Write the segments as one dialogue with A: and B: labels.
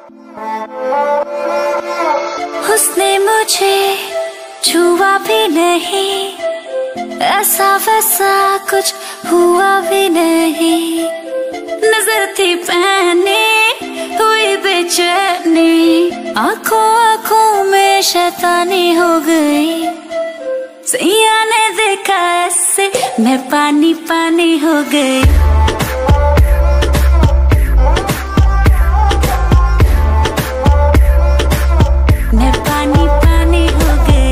A: उसने मुझे छुआ भी नहीं, ऐसा वैसा कुछ हुआ भी नहीं। नजर थी पहनी हुई बेचैनी, आंखों आंखों में शैतानी हो गई। सैया ने देखा ऐसे मैं पानी पानी हो गई। मैं पानी पानी हो गई।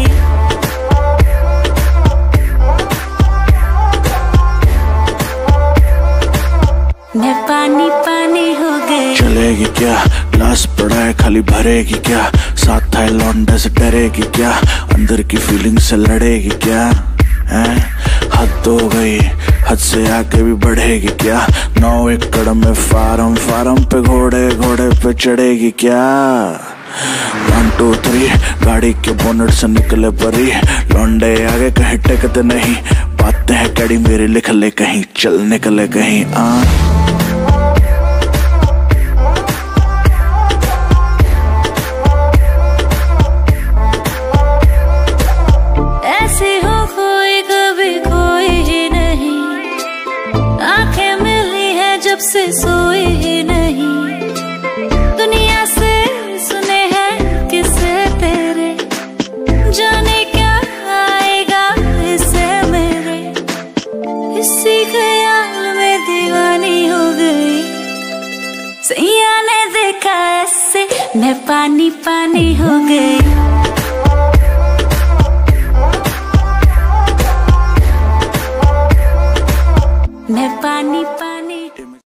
A: मैं पानी पानी हो गई।
B: चलेगी क्या, ग्लास पड़ा है खाली भरेगी क्या, साथ था लौंडे से डरेगी क्या, अंदर की फीलिंग से लड़ेगी क्या, हैं? हद हो गई, हद से आगे भी बढ़ेगी क्या, 9 एकड़ में फार्म, फार्म पे घोड़े, घोड़े पे चढ़ेगी क्या। 1 2 3 गाड़ी के बोनट से निकले परी, लौंडे आगे कहीं टेकते नहीं, बातें हैं कड़ी मेरी लिख ले कहीं, चल निकले कहीं।
A: ऐसे हो कोई कभी कोई ही नहीं, आंखें मिली है जब से सोई ही नहीं। दुनिया से सुने हैं किस्से तेरे, जाने क्या आएगा इससे मेरे। इसी ख्याल में दीवानी हो गई। सैया ने देखा ऐसे मैं पानी पानी हो गई। मैं पानी